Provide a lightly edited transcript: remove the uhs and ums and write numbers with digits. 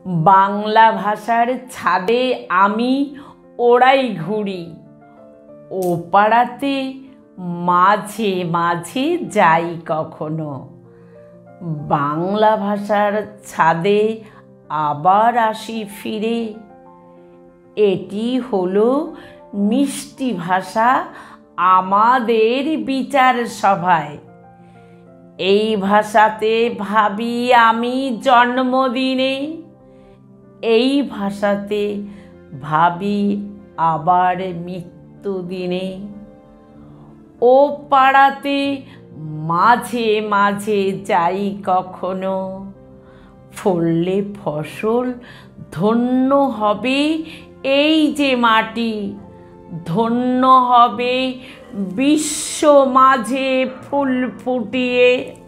বাংলা ভাষার ছাদে আমি ওড়াই ঘুড়ি, ও পাড়াতে মাঝে মাঝে যাই কখনো। বাংলা ভাষার ছাদে আবার আসি ফিরে। এটি হলো মিষ্টি ভাষা আমাদের বিচার সভায়। এই ভাষাতে ভাবি আমি জন্মদিনে, এই ভাষাতে ভাবি আবার মৃত্যুদিনে। ও পাড়াতে মাঝে মাঝে যাই কখনো। ফললে ফসল ধন্য হবে এই যে মাটি, ধন্য হবে বিশ্ব মাঝে ফুল ফুটিয়ে।